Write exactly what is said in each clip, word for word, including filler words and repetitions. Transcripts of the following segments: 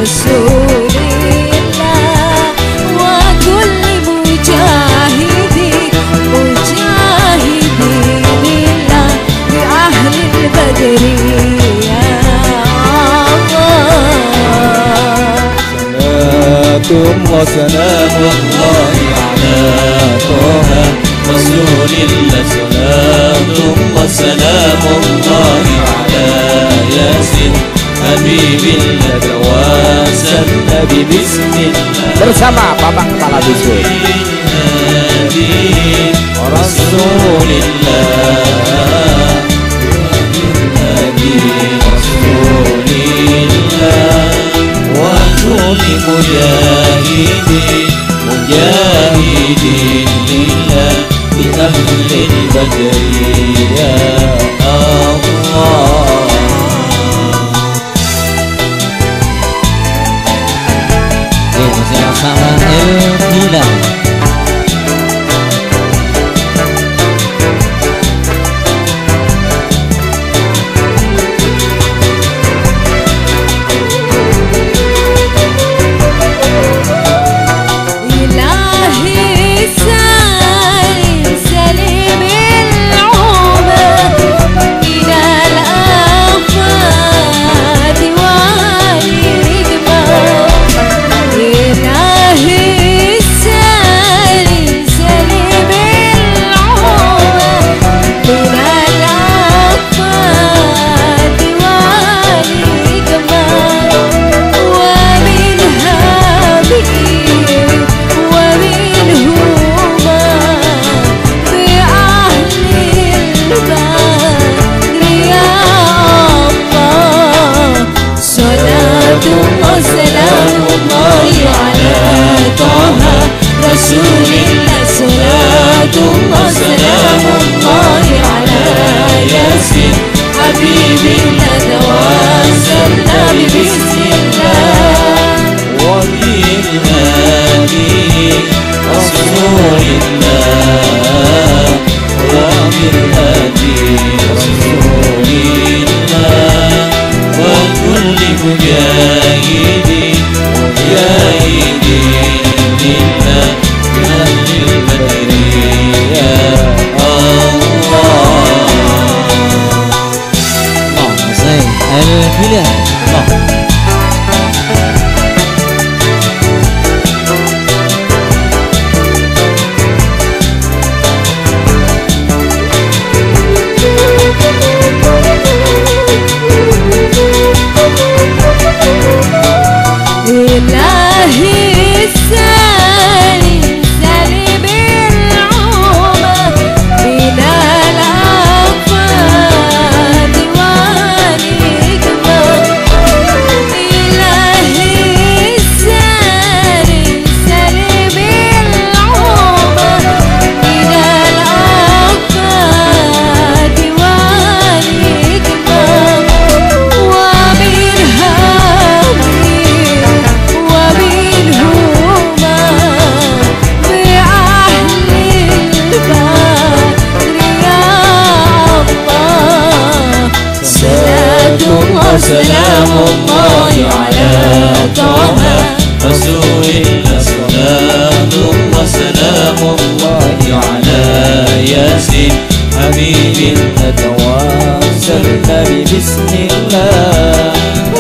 رسول الله وكل مجاهد مجاهد لله بأهل البدر يا الله. صلاة وسلام الله على طه رسول الله. صلاة وسلام الله على ياسين حبيب الله توسلنا ببسم الله bersama Bapak Kepala Dusun رسول الله رسول الله وكل مجاهد مجاهد لله بأهل البدر يا الله. Bersama El-Hilal. سلام الله على طه رسول الله. صلاة وسلام الله على ياسين حبيب الله توسلنا ببسم الله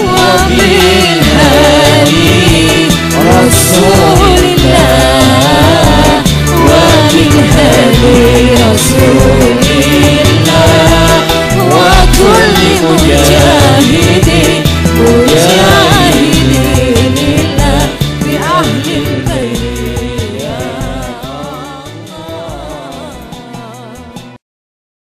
وبالهادي رسول الله وبالهادي رسول الله وكل مجاهد مجاهد لله بأهل البيت.